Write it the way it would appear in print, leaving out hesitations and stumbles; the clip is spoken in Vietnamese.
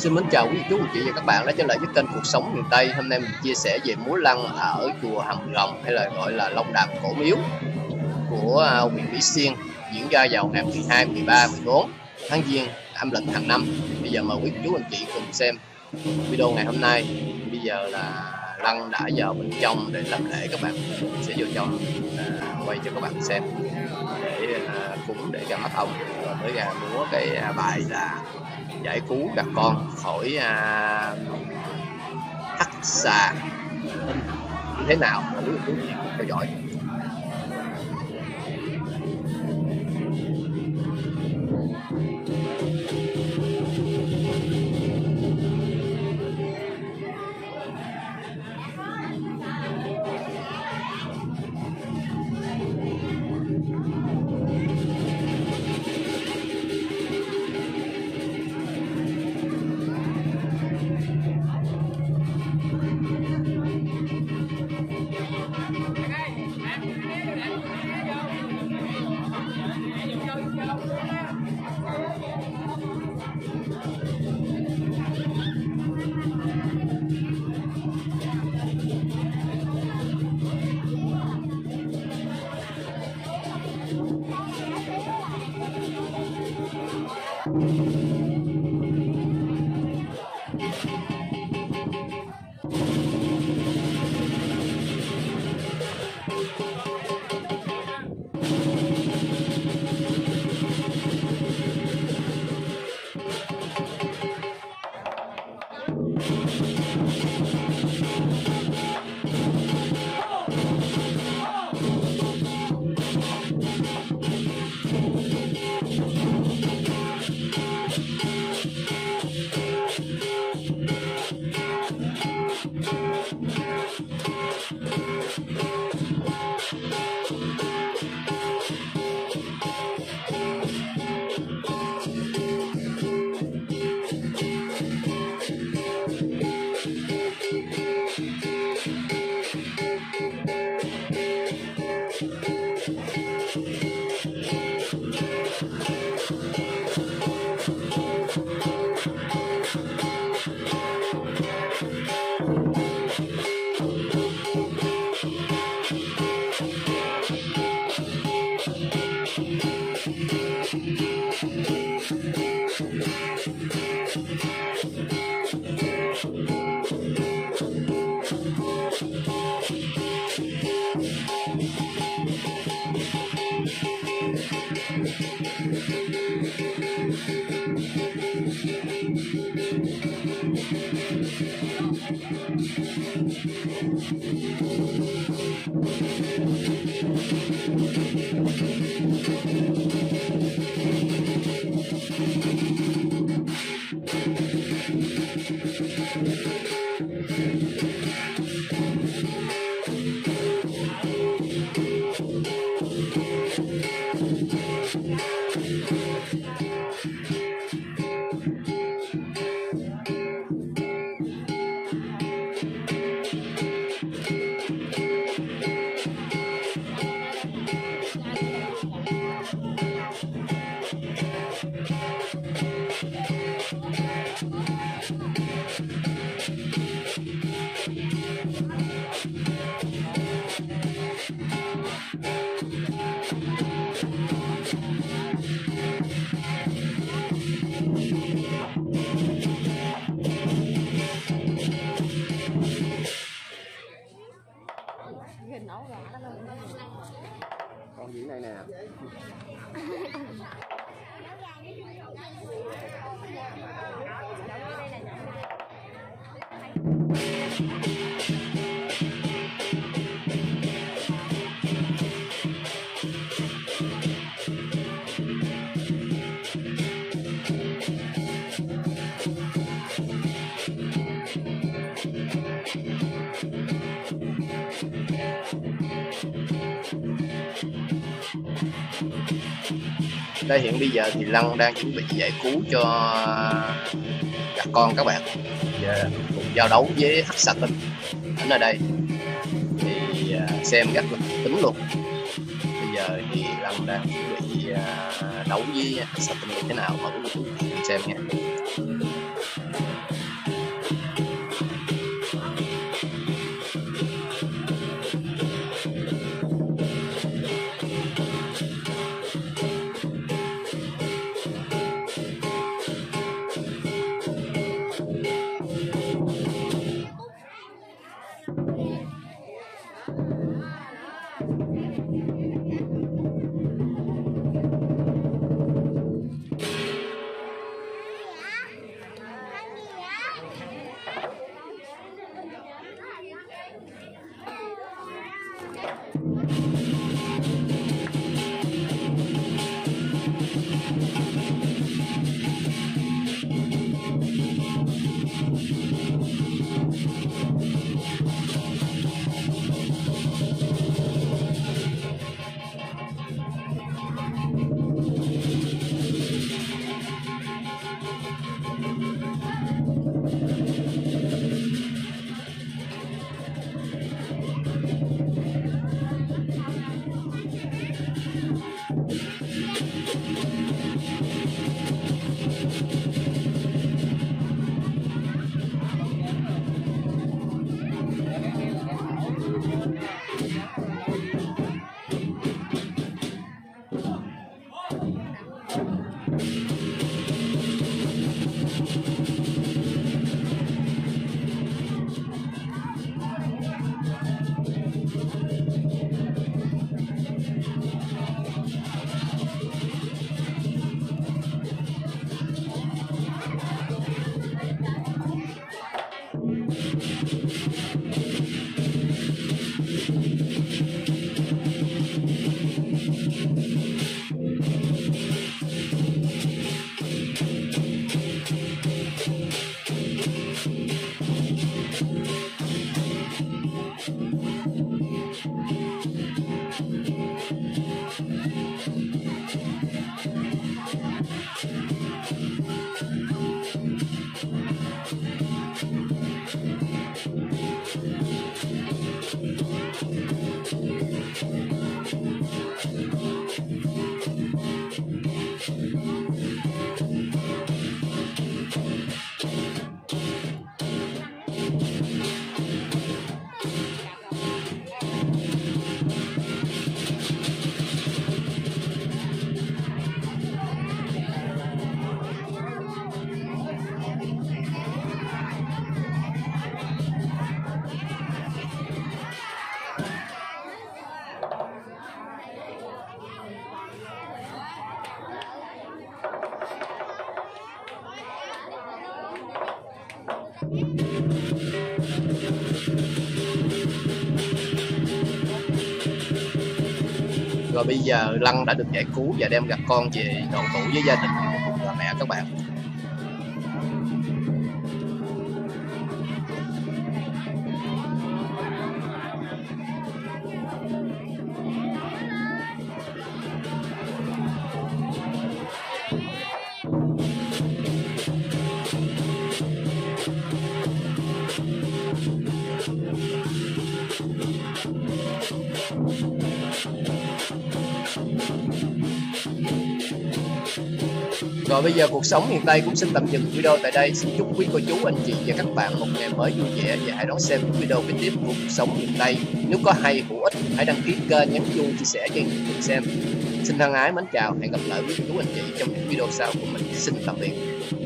Xin mến chào quý chú, anh chị và các bạn đã trở lại với kênh Cuộc Sống Miền Tây. Hôm nay mình chia sẻ về múa lân ở chùa Hàm Rồng, hay là gọi là Long Đàm Cổ Miếu của huyện Mỹ Xuyên, diễn ra vào ngày 12, 13, 14 tháng Giêng âm lịch hàng năm. Bây giờ mời quý chú anh chị cùng xem video ngày hôm nay. Bây giờ là lân đã vào bên trong để làm lễ, các bạn sẽ vô trong quay cho các bạn xem để cúng, để ra mắt ông, rồi mới ra múa cái bài là giải cứu các con khỏi hắc xà như thế nào, là quý vị theo dõi. Con diễn đây nè. Đây hiện bây giờ thì Lân đang chuẩn bị giải cứu cho các con, các bạn, và cùng giao đấu với hắc xà tinh ở nơi đây thì xem rất là tính luôn. Bây giờ thì Lân đang chuẩn bị đấu với hắc xà tinh như thế nào mà quý vị cùng xem nha. Rồi bây giờ Lăng đã được giải cứu và đem gặp con về đoàn tụ với gia đình và mẹ các bạn. Rồi bây giờ cuộc sống miền Tây cũng xin tạm dừng video tại đây. Xin chúc quý cô chú, anh chị và các bạn một ngày mới vui vẻ và hãy đón xem những video kế tiếp của cuộc sống miền Tây. Nếu có hay hữu ích hãy đăng ký kênh, nhấn chuông, chia sẻ cho người xem. Xin thân ái mến chào, hẹn gặp lại quý cô chú, anh chị trong những video sau của mình. Xin tạm biệt.